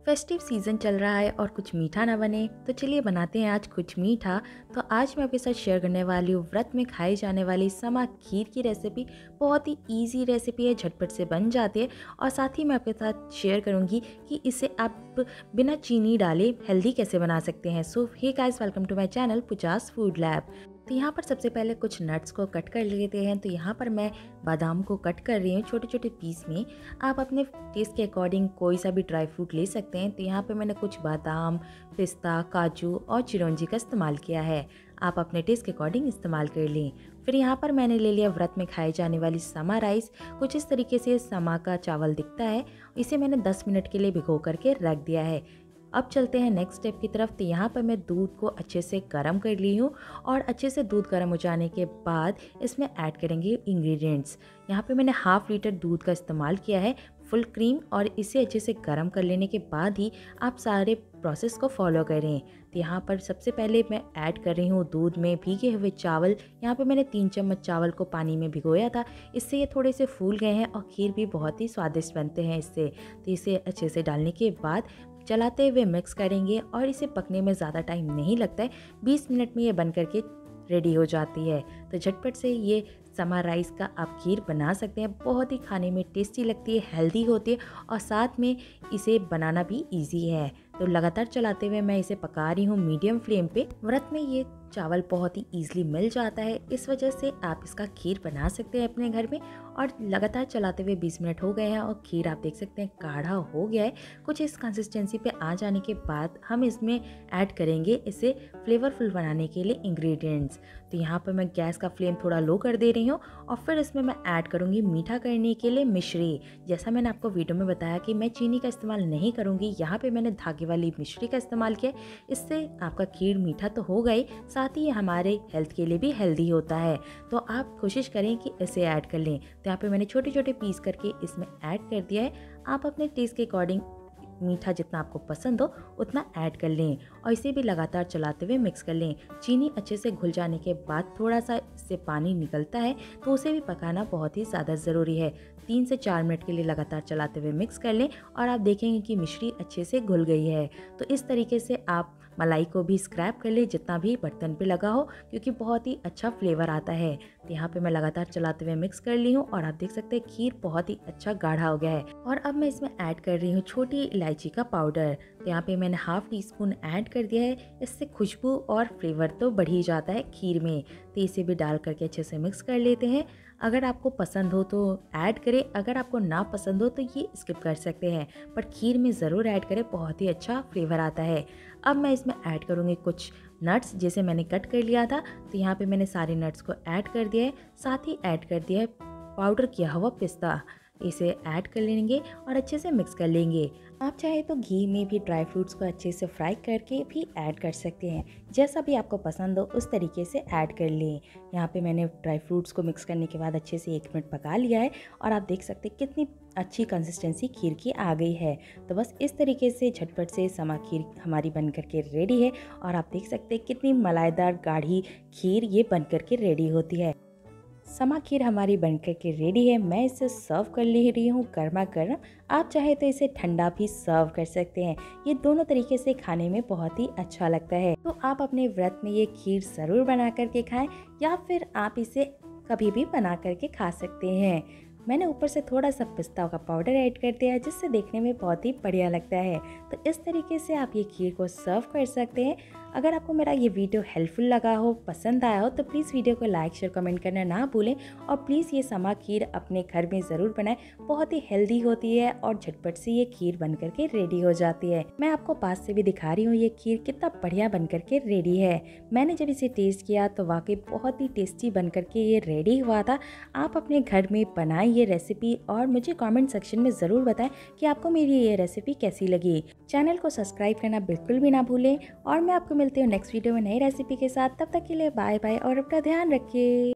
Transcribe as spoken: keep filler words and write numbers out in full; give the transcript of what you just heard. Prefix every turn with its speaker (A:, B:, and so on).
A: Festive season चल रहा है और कुछ मीठा ना बने तो चलिए बनाते हैं आज कुछ मीठा। तो आज मैं आपके साथ शेयर करने वाली हूँ व्रत में खाई जाने वाली समा खीर की रेसिपी। बहुत ही इजी रेसिपी है, झटपट से बन जाती है और साथ ही मैं आपके साथ शेयर करूँगी कि इसे आप बिना चीनी डाले हेल्दी कैसे बना सकते हैं। So hey guys, welcome to my channel Pooja's food lab. तो यहाँ पर सबसे पहले कुछ नट्स को कट कर लेते हैं। तो यहाँ पर मैं बादाम को कट कर रही हूँ छोटे छोटे पीस में। आप अपने टेस्ट के अकॉर्डिंग कोई सा भी ड्राई फ्रूट ले सकते हैं। तो यहाँ पे मैंने कुछ बादाम, पिस्ता, काजू और चिरौंजी का इस्तेमाल किया है। आप अपने टेस्ट के अकॉर्डिंग इस्तेमाल कर लें। फिर यहाँ पर मैंने ले लिया व्रत में खाई जाने वाली समा राइस। कुछ इस तरीके से समा का चावल दिखता है। इसे मैंने दस मिनट के लिए भिगो करके रख दिया है। अब चलते हैं नेक्स्ट स्टेप की तरफ। तो यहाँ पर मैं दूध को अच्छे से गर्म कर ली हूँ और अच्छे से दूध गर्म हो जाने के बाद इसमें ऐड करेंगे इंग्रेडिएंट्स। यहाँ पे मैंने हाफ लीटर दूध का इस्तेमाल किया है, फुल क्रीम, और इसे अच्छे से गर्म कर लेने के बाद ही आप सारे प्रोसेस को फॉलो करें। तो यहाँ पर सबसे पहले मैं ऐड कर रही हूँ दूध में भीगे हुए चावल। यहाँ पे मैंने तीन चम्मच चावल को पानी में भिगोया था। इससे ये थोड़े से फूल गए हैं और खीर भी बहुत ही स्वादिष्ट बनते हैं इससे। तो इसे अच्छे से डालने के बाद चलाते हुए मिक्स करेंगे और इसे पकने में ज़्यादा टाइम नहीं लगता है। बीस मिनट में ये बन करके रेडी हो जाती है। तो झटपट से ये समा राइस का आप खीर बना सकते हैं। बहुत ही खाने में टेस्टी लगती है, हेल्दी होती है और साथ में इसे बनाना भी इजी है। तो लगातार चलाते हुए मैं इसे पका रही हूँ मीडियम फ्लेम पे। व्रत में ये चावल बहुत ही ईजिली मिल जाता है, इस वजह से आप इसका खीर बना सकते हैं अपने घर में। और लगातार चलाते हुए बीस मिनट हो गए हैं और खीर आप देख सकते हैं गाढ़ा हो गया है। कुछ इस कंसिस्टेंसी पे आ जाने के बाद हम इसमें ऐड करेंगे इसे फ्लेवरफुल बनाने के लिए इंग्रेडिएंट्स। तो यहाँ पर मैं गैस का फ्लेम थोड़ा लो कर दे रही हूँ और फिर इसमें मैं ऐड करूँगी मीठा करने के लिए मिश्री। जैसा मैंने आपको वीडियो में बताया कि मैं चीनी का इस्तेमाल नहीं करूँगी, यहाँ पर मैंने धागे वाली मिश्री का इस्तेमाल किया। इससे आपका खीर मीठा तो हो गई, साथ ही हमारे हेल्थ के लिए भी हेल्दी होता है। तो आप कोशिश करें कि इसे ऐड कर लें। तो यहाँ पे मैंने छोटे छोटे पीस करके इसमें ऐड कर दिया है। आप अपने टेस्ट के अकॉर्डिंग मीठा जितना आपको पसंद हो उतना ऐड कर लें और इसे भी लगातार चलाते हुए मिक्स कर लें। चीनी अच्छे से घुल जाने के बाद थोड़ा सा इससे पानी निकलता है, तो उसे भी पकाना बहुत ही ज़्यादा ज़रूरी है। तीन से चार मिनट के लिए लगातार चलाते हुए मिक्स कर लें और आप देखेंगे कि मिश्री अच्छे से घुल गई है। तो इस तरीके से आप मलाई को भी स्क्रैप कर ले जितना भी बर्तन पे लगा हो, क्योंकि बहुत ही अच्छा फ्लेवर आता है। तो यहाँ पे मैं लगातार चलाते हुए मिक्स कर ली हूँ और आप देख सकते हैं खीर बहुत ही अच्छा गाढ़ा हो गया है। और अब मैं इसमें ऐड कर रही हूँ छोटी इलायची का पाउडर। तो यहाँ पे मैंने हाफ टी स्पून ऐड कर दिया है। इससे खुशबू और फ्लेवर तो बढ़ ही जाता है खीर में। तो इसे भी डाल करके अच्छे से मिक्स कर लेते हैं। अगर आपको पसंद हो तो ऐड करें, अगर आपको ना पसंद हो तो ये स्किप कर सकते हैं, पर खीर में ज़रूर ऐड करें, बहुत ही अच्छा फ्लेवर आता है। अब मैं इसमें ऐड करूँगी कुछ नट्स जिसे मैंने कट कर लिया था। तो यहाँ पे मैंने सारे नट्स को ऐड कर दिया है, साथ ही ऐड कर दिया है पाउडर किया हुआ पिस्ता। इसे ऐड कर लेंगे और अच्छे से मिक्स कर लेंगे। आप चाहे तो घी में भी ड्राई फ्रूट्स को अच्छे से फ्राई करके भी ऐड कर सकते हैं। जैसा भी आपको पसंद हो उस तरीके से ऐड कर लें। यहाँ पे मैंने ड्राई फ्रूट्स को मिक्स करने के बाद अच्छे से एक मिनट पका लिया है और आप देख सकते हैं कितनी अच्छी कंसिस्टेंसी खीर की आ गई है। तो बस इस तरीके से झटपट से समा खीर हमारी बन करके रेडी है और आप देख सकते हैं कितनी मलाईदार गाढ़ी खीर ये बन करके रेडी होती है। समा खीर हमारी बनकर के रेडी है। मैं इसे सर्व कर ले रही हूँ गर्मा गर्म। आप चाहे तो इसे ठंडा भी सर्व कर सकते हैं। ये दोनों तरीके से खाने में बहुत ही अच्छा लगता है। तो आप अपने व्रत में ये खीर ज़रूर बना करके खाएं या फिर आप इसे कभी भी बना करके खा सकते हैं। मैंने ऊपर से थोड़ा सा पिस्ता का पाउडर ऐड कर दिया है जिससे देखने में बहुत ही बढ़िया लगता है। तो इस तरीके से आप ये खीर को सर्व कर सकते हैं। अगर आपको मेरा ये वीडियो हेल्पफुल लगा हो, पसंद आया हो, तो प्लीज़ वीडियो को लाइक शेयर कमेंट करना ना भूलें और प्लीज़ ये समा खीर अपने घर में ज़रूर बनाएं। बहुत ही हेल्दी होती है और झटपट से ये खीर बन करके रेडी हो जाती है। मैं आपको पास से भी दिखा रही हूँ ये खीर कितना बढ़िया बन करके रेडी है। मैंने जब इसे टेस्ट किया तो वाकई बहुत ही टेस्टी बन करके ये रेडी हुआ था। आप अपने घर में बनाएं ये रेसिपी और मुझे कमेंट सेक्शन में ज़रूर बताएं कि आपको मेरी ये रेसिपी कैसी लगी। चैनल को सब्सक्राइब करना बिल्कुल भी ना भूलें और मैं आपको मिलती हूँ नेक्स्ट वीडियो में नई रेसिपी के साथ। तब तक के लिए बाय बाय और अपना ध्यान रखिए।